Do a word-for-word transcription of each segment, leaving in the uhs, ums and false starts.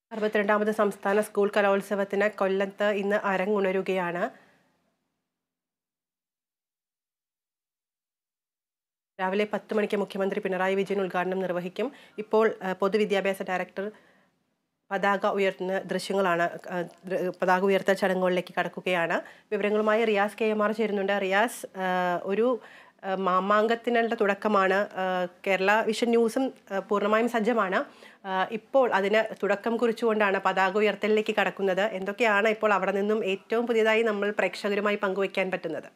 അറുപത്തിരണ്ടാമത് സംസ്ഥാന സ്കൂൾ കലോത്സവത്തിന് കൊല്ലത്ത് ഇന്ന് അരങ്ങുണരുകയാണ്. രാവിലെ പത്ത് മണിക്ക് മുഖ്യമന്ത്രി പിണറായി വിജയൻ ഉദ്ഘാടനം നിർവഹിക്കും. ഇപ്പോൾ പൊതുവിദ്യാഭ്യാസ ഡയറക്ടർ പതാക ഉയർത്തുന്ന ദൃശ്യങ്ങളാണ്. പതാക ഉയർത്തൽ ചടങ്ങുകളിലേക്ക് കടക്കുകയാണ്. വിവരങ്ങളുമായി റിയാസ് കെ എം ആർ ചേരുന്നുണ്ട്. റിയാസ്, ഒരു മാമാങ്കത്തിനുള്ള തുടക്കമാണ്. കേരള വിഷൻ ന്യൂസും പൂർണ്ണമായും സജ്ജമാണ്. ഇപ്പോൾ അതിന് തുടക്കം കുറിച്ചുകൊണ്ടാണ് പതാക ഉയർത്തലിലേക്ക് കടക്കുന്നത്. എന്തൊക്കെയാണ് ഇപ്പോൾ അവിടെ നിന്നും ഏറ്റവും പുതിയതായി നമ്മൾ പ്രേക്ഷകരുമായി പങ്കുവയ്ക്കാൻ പറ്റുന്നത്?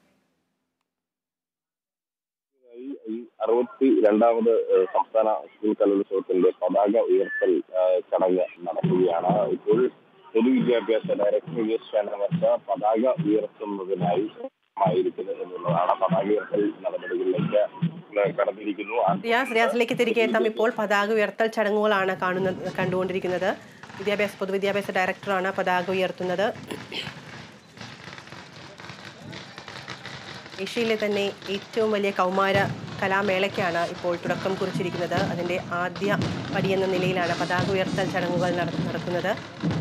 അറുപത്തി രണ്ടാമത് സംസ്ഥാന സ്കൂൾ കലോത്സവത്തിന്റെ പതാക ഉയർത്തൽ ചടങ്ങ് നടക്കുകയാണ്. ഇപ്പോൾ പൊതുവിദ്യാഭ്യാസ ഡയറക്ടർ വി എസ് ചാനവർഷ പതാക ഉയർത്തുന്നതിനായി ആയിരിക്കുന്നത് എന്നുള്ളതാണ്. പതാക ഉയർത്തൽ നടപടികളിലേക്ക് കടന്നിരിക്കുന്നു. റിയാസ് റിയാസിലേക്ക് തിരികെ എത്താം. ഇപ്പോൾ പതാക ഉയർത്തൽ ചടങ്ങുകളാണ് കാണുന്നത് കണ്ടുകൊണ്ടിരിക്കുന്നത്. വിദ്യാഭ്യാസ പൊതുവിദ്യാഭ്യാസ ഡയറക്ടറാണ് പതാക ഉയർത്തുന്നത്. ഏഷ്യയിലെ തന്നെ ഏറ്റവും വലിയ കൗമാര കലാമേളയ്ക്കാണ് ഇപ്പോൾ തുടക്കം കുറിച്ചിരിക്കുന്നത്. അതിൻ്റെ ആദ്യ പടിയെന്ന നിലയിലാണ് പതാക ഉയർത്തൽ ചടങ്ങുകൾ നടക്കുന്നത്.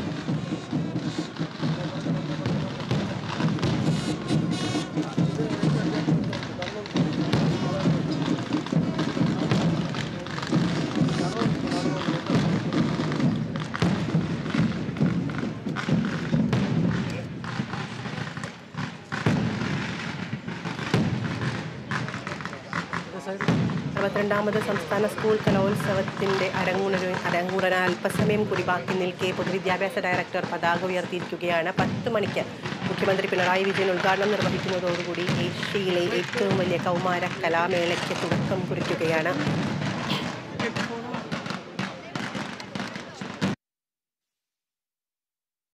അറുപത്തിരണ്ടാമത് സംസ്ഥാന സ്കൂൾ കലോത്സവത്തിൻ്റെ അരങ്ങുണരു അരങ്ങുണരാൻ അല്പസമയം കൂടി ബാക്കി നിൽക്കെ പൊതുവിദ്യാഭ്യാസ ഡയറക്ടർ പതാക ഉയർത്തിയിരിക്കുകയാണ്. പത്ത് മണിക്ക് മുഖ്യമന്ത്രി പിണറായി വിജയൻ ഉദ്ഘാടനം നിർവഹിക്കുന്നതോടുകൂടി ഏഷ്യയിലെ ഏറ്റവും വലിയ കൗമാര കലാമേളയ്ക്ക് തുടക്കം കുറിക്കുകയാണ്.